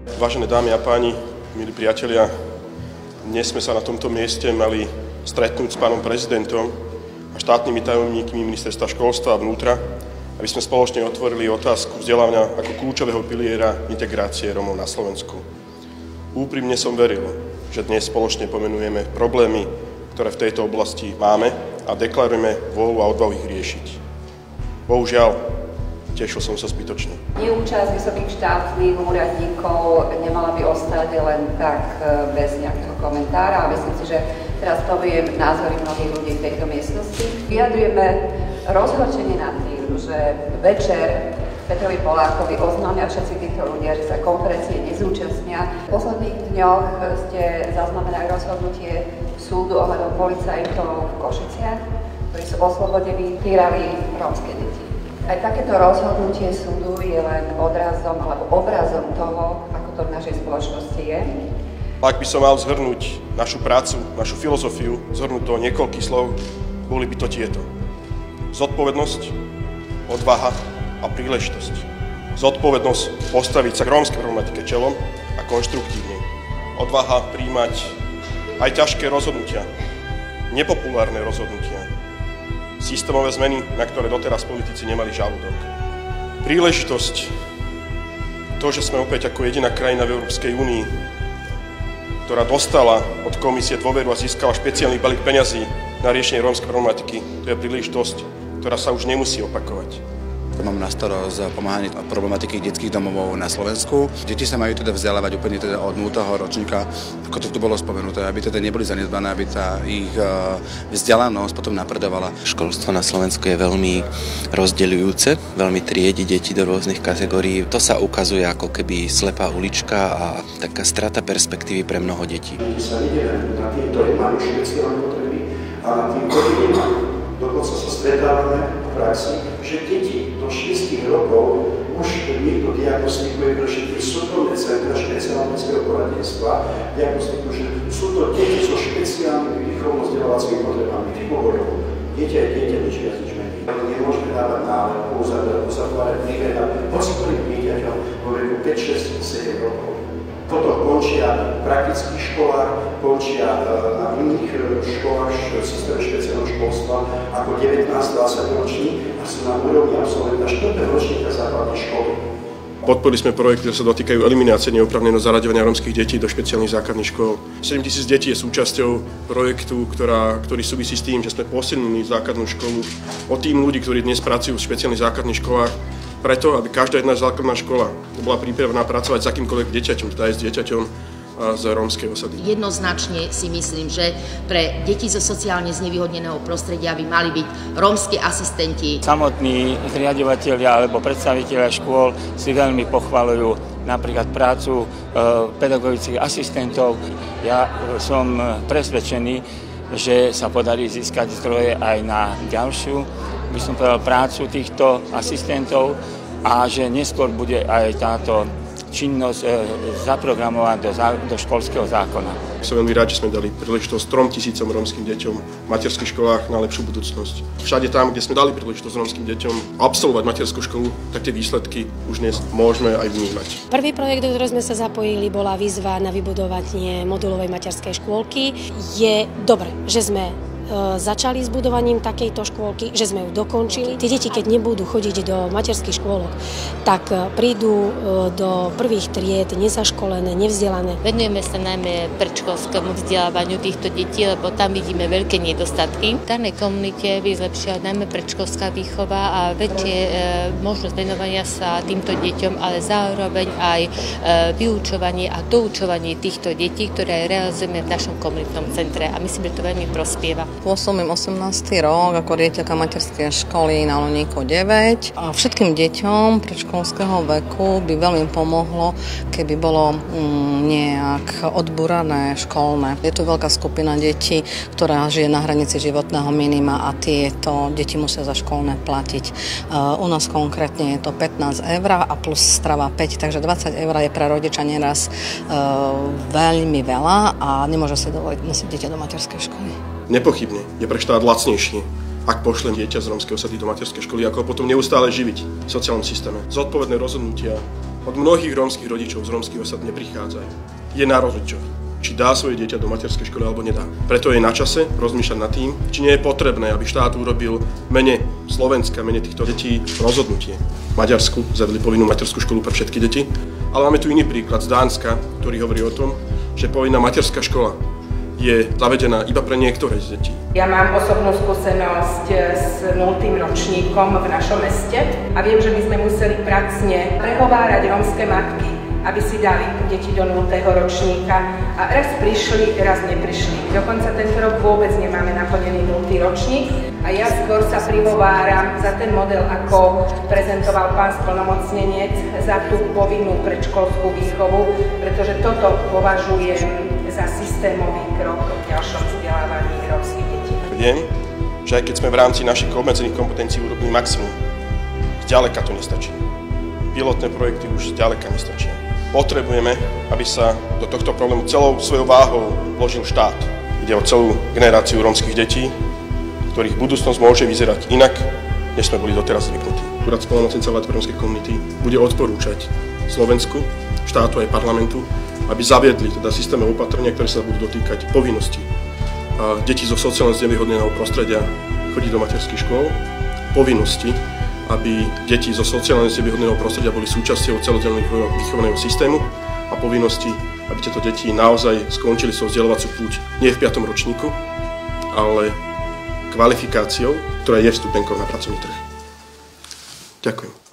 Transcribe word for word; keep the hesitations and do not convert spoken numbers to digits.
Vážené dámy a páni, milí priatelia, dnes sme sa na tomto mieste mali stretnúť s pánom prezidentom a štátnymi tajomníkmi ministerstva školstva a vnútra, aby sme spoločne otvorili otázku vzdelávania ako kľúčového piliera integrácie Rómov na Slovensku. Úprimne som veril, že dnes spoločne pomenujeme problémy, ktoré v tejto oblasti máme a deklarujeme vôľu a odvahu ich riešiť. Bohužiaľ, tešil som sa zbytočne. Neúčasť vysokých štátnych úradníkov nemala by ostať len tak bez nejakého komentára a myslím si, že teraz poviem názory mnohých ľudí v tejto miestnosti. Vyjadrujeme rozhorčenie nad tým, že večer Petrovi Polákovi oznámia všetci títo ľudia, že sa konferencie nezúčastnia. V posledných dňoch ste zaznamenali rozhodnutie súdu ohľadom policajtov v Košiciach, ktorí sú oslobodení, týrali rómske deti. Aj takéto rozhodnutie súdu je len odrazom alebo obrazom toho, ako to v našej spoločnosti je. Ak by som mal zhrnúť našu prácu, našu filozofiu, zhrnúť do niekoľkých slov, boli by to tieto. Zodpovednosť, odvaha a príležitosť. Zodpovednosť postaviť sa k rómskej problematike čelom a konštruktívne. Odvaha prijímať aj ťažké rozhodnutia, nepopulárne rozhodnutia. Systémové zmeny, na ktoré doteraz politici nemali žalúdok. Príležitosť, to, že sme opäť ako jediná krajina v Európskej únii, ktorá dostala od komisie dôveru a získala špeciálny balík peňazí na riešenie rómskej problematiky, to je príležitosť, ktorá sa už nemusí opakovať. Mám na starosť pomáhanie problematiky detských domovov na Slovensku. Deti sa majú teda vzdelávať úplne teda od nultého ročníka, ako to tu bolo spomenuté, aby teda neboli zanedbané, aby tá ich vzdelanosť potom napredovala. Školstvo na Slovensku je veľmi rozdeľujúce, veľmi triedi deti do rôznych kategórií. To sa ukazuje ako keby slepá ulička a taká strata perspektívy pre mnoho detí. My sa nedelíme na tým, ktorí majú špeciálne potreby a na tým, ktorí nemajú. Dokonca sa stretávame v praxi, že deti do šiestich rokov už niekto diagnostikuje, že tie súkromné centra špeciálneho poradenstva diagnostikujú, že sú to deti so špeciálnymi výchovno-vzdelávacími potrebami typovou. Dieťa je dieťa, nič viac, nič menej. Nemôžeme dávať nálepku, uzatvárať dvere, hoci ktorým dieťaťom vo veku päť, šesť, sedem rokov. Potom končia v praktických školách, končia na iných školách v systéme špeciálneho školstva ako devätnásť dvadsať roční a sú na úrovni absolventa štvrtého ročníka základnej školy. Podporili sme projekty, ktoré sa dotýkajú eliminácie neoprávneného zaraďovania rómskych detí do špeciálnych základných škôl. sedemtisíc detí je súčasťou projektu, ktorá, ktorý súvisí s tým, že sme posilnili základnú školu o tým ľudí, ktorí dnes pracujú v špeciálnych základných školách, preto, aby každá jedna základná škola bola pripravená pracovať s akýmkoľvek dieťaťom, teda aj s dieťaťom z rómskej osady. Jednoznačne si myslím, že pre deti zo sociálne znevýhodneného prostredia by mali byť rómski asistenti. Samotní zriaďovatelia alebo predstavitelia škôl si veľmi pochvaľujú napríklad prácu e, pedagogických asistentov. Ja som presvedčený, že sa podarí získať zdroje aj na ďalšiu, by som povedal, prácu týchto asistentov a že neskôr bude aj táto činnosť e, zaprogramovaná do, do školského zákona. Som veľmi rád, že sme dali príležitosť trom tisícom rómskym deťom v materských školách na lepšiu budúcnosť. Všade tam, kde sme dali príležitosť rómskym deťom absolvovať materskú školu, tak tie výsledky už dnes môžeme aj vnímať. Prvý projekt, do ktorého sme sa zapojili, bola výzva na vybudovanie modulovej materskej škôlky. Je dobre, že sme začali s budovaním takejto škôlky, že sme ju dokončili. Tie deti, keď nebudú chodiť do materských škôlok, tak prídu do prvých tried nezaškolené, nevzdelané. Venujeme sa najmä predškolskému vzdelávaniu týchto detí, lebo tam vidíme veľké nedostatky. V danej komunite by zlepšila najmä predškolská výchova a väčšie e, možnosť venovania sa týmto deťom, ale zároveň aj e, vyučovanie a doučovanie týchto detí, ktoré realizujeme v našom komunitnom centre a myslím, že to veľmi prospieva. Pôsobím osemnásty rok ako riaditeľka materskej školy na Luníku deväť. A všetkým deťom predškolského veku by veľmi pomohlo, keby bolo mm, nejak odbúrané školné. Je tu veľká skupina detí, ktorá žije na hranici životného minima a tieto deti musia za školné platiť. Uh, u nás konkrétne je to pätnásť eur a plus strava päť, takže dvadsať eur je pre rodiča neraz uh, veľmi veľa a nemôže si dovoliť nosiť dieťa do materskej školy. Nepochybne je pre štát lacnejšie, ak pošlem dieťa z rómskej osady do materskej školy, ako ho potom neustále živiť v sociálnom systéme. Zodpovedné rozhodnutia od mnohých rómskych rodičov z rómskych osad neprichádzajú. Je na rodičoch, či dá svoje dieťa do materskej školy alebo nedá. Preto je na čase rozmýšľať nad tým, či nie je potrebné, aby štát urobil mene Slovenska, mene týchto detí rozhodnutie. V Maďarsku zavedli povinnú materskú školu pre všetky deti, ale máme tu iný príklad z Dánska, ktorý hovorí o tom, že povinná materská škola je zavedená iba pre niektoré z detí. Ja mám osobnú skúsenosť s nultým ročníkom v našom meste a viem, že by sme museli pracne prehovárať rómske matky, aby si dali deti do nultého ročníka a raz prišli, raz neprišli. Dokonca tento rok vôbec nemáme naplnený nultý ročník a ja skôr sa prihováram za ten model, ako prezentoval pán splnomocnenec, za tú povinnú predškolskú výchovu, pretože toto považujem za systémový krok v ďalšom vzdelávaní rómskych detí. Viem, že aj keď sme v rámci našich obmedzených kompetencií urobili maximum, zďaleka to nestačí. Pilotné projekty už zďaleka nestačia. Potrebujeme, aby sa do tohto problému celou svojou váhou vložil štát. Ide o celú generáciu rómskych detí, ktorých budúcnosť môže vyzerať inak, než sme boli doteraz zvyknutí. Úrad splnomocnenca vlády pre rómske komunity bude odporúčať Slovensku, štátu aj parlamentu, aby zaviedli teda systémové opatrenia, ktoré sa budú dotýkať povinnosti detí zo sociálne znevýhodneného prostredia chodiť do materských škôl, povinnosti, aby deti zo sociálne znevýhodneného prostredia boli súčasťou celodenného výchovného systému a povinnosti, aby tieto deti naozaj skončili svoj vzdelávaciu púť nie v piatom ročníku, ale kvalifikáciou, ktorá je vstupenkou na pracovný trh. Ďakujem.